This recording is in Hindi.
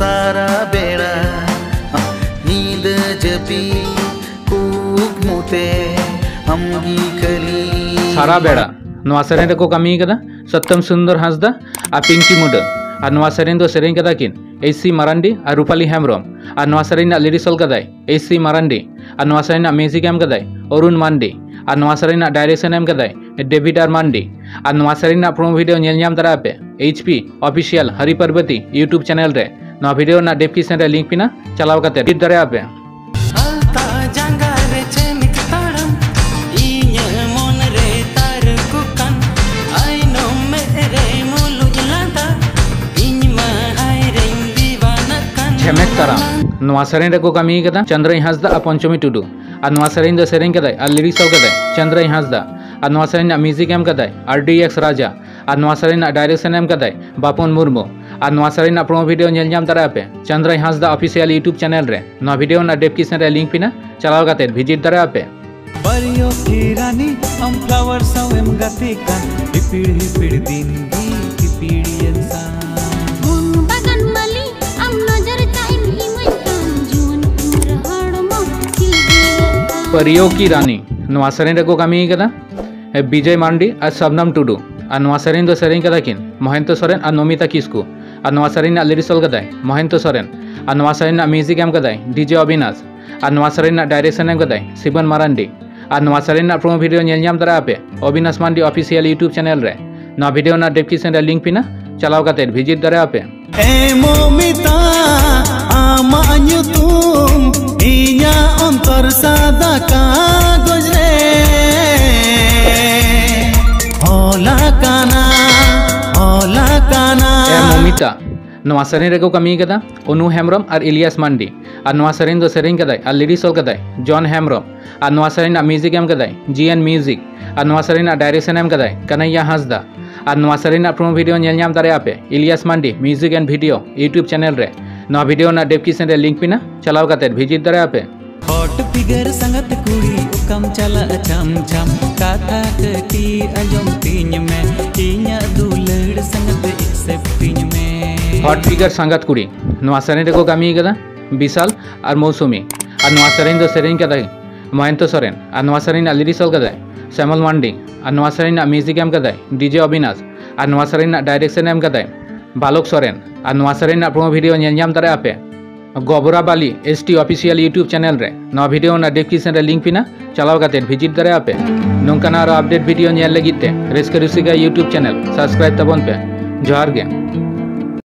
सारा बेड़ा नींद जपी कुकमुते अमगी खली सारा बेड़ा नवा सेरेन रे को कमी कदा सत्यम सुंदर हांसदा आ पिंकी मुंडा और नवा सेरेन दो सेरेन कदा किन एसी मारांडी और रूपाली हेम्ब्रम और नवा सेरेन लिरिक्सल कदाय एसी मारांडी और नवा सेरेन म्यूजिक एम कदाय अरुण मांडी और नवा सेरेन डायरेक्शन एम कदाय डेविड आर मांडी और नवा सेरेन प्रोमो वीडियो नेल ᱧᱟᱢ ᱫᱟᱲᱮᱭᱟᱜ ᱯᱮ HP official Hari Parvati YouTube channel रे नवा वीडियो ना डिस्क्रिप्शन रे लिंक पिना चलाव कते रीड दाᱲᱮᱭᱟᱜ ᱯᱮ झेमेक तारा नवा सेरेन रे को कमी कदा चंद्रई हांसदा आ पंचमी टुडू और नवा सेरेन दो सेरेन कदाय और लिरिक्स कदाय चंद्रई हांसदा और नवा सेरेन म्यूजिक एम कदाय RDX राजा और नवा सेरेन डायरेक्शन एम कदाय बापन मुर्मू और नवा सेरेन प्रोमो वीडियो नेल ᱧᱟᱢ ᱫᱟᱲᱮᱭᱟᱜ ᱯᱮ Chandrai Hansda official YouTube channel रे नवा वीडियो ना डिस्क्रिप्शन रे लिंक पिना चलाव कते विजिट दाᱲᱮᱭᱟᱜ ᱯᱮ परियो की रानी हम फ्लावर सावेम गति का हिपिड़ हिपिड़ दिन की हिपिड़ियन सा बागान माली हम नजर चाहे नहीं मन जीवन पूरा हड़मो परियो की रानी नवा सेरेन रे को कमी कदा विजय मांडी और शबनम टुडू और नवा सेरेन दो सेरेन कदा किन महेंद्र सोरेन और नमिता किस्कू और नवा सेरेन लिरिक्सल कदाय महेंद्र सोरेन और नवा सेरेन म्यूजिक एम कदाय DJ अविनाश और नवा सेरेन डायरेक्शन एम कदाय शिवन मारांडी और नवा सेरेन प्रोमो वीडियो नेल ᱧᱟᱢ ᱫᱟᱲᱮᱭᱟᱜ ᱯᱮ Avinash Mandi official YouTube channel रे नवा वीडियो ना डिस्क्रिप्शन रे लिंक पिना चलाव कते विजिट दाᱲᱮᱭᱟᱜ ᱯᱮ ए मोमिता आमा nyutum inya ontor sada kagoj re होला काना ए मोमिता नवा सेरेन रे को कमी कदा अनु हेम्ब्रम और इलियास मांडी और नवा सेरेन दो सेरेन कदाय और लिरिक्सल कदाय जॉन हेम्ब्रम और नवा सेरेन म्यूजिक एम कदाय GN म्यूजिक और नवा सेरेन डायरेक्शन एम कदाय कन्हैया हांसदा और नवा सेरेन प्रोमो वीडियो नेल ᱧᱟᱢ ᱫᱟᱲᱮᱭᱟᱜ ᱯᱮ Ilyas Mandi music and video YouTube channel रे नवा वीडियो ना डिस्क्रिप्शन रे लिंक पिना चलाव कते विजिट दाᱲᱮᱭᱟᱜ ᱯᱮ हॉट फिगर संगत कुड़ी उकम चला चम चम काथा की अंजम तीन में इन्या दुलड़ संगत एक्सेप्ट तीन में हॉट फिगर संगत कुड़ी नवा सेरेन रे को कमी कदा विशाल और मौसुमी और नवा सेरेन दो सेरेन कदाय महेंद्र सोरेन और नवा सेरेन लिरिक्सल कदाय श्यामल मांडी और नवा सेरेन म्यूजिक एम कदाय DJ अविनाश और नवा सेरेन डायरेक्शन एम कदाय बालोक सोरेन और नवा सेरेन प्रोमो वीडियो नेल ᱧᱟᱢ ᱫᱟᱲᱮᱭᱟᱜ ᱯᱮ Gobra Bali ST official YouTube channel रे नवा वीडियो ना डिस्क्रिप्शन रे लिंक पिना चलाव कते विजिट दाᱲᱮᱭᱟᱜ ᱯᱮ नोंकाना अपडेट वीडियो नेल लगित ते Reska Rusika YouTube channel subscribe तबन पे जोहार गे।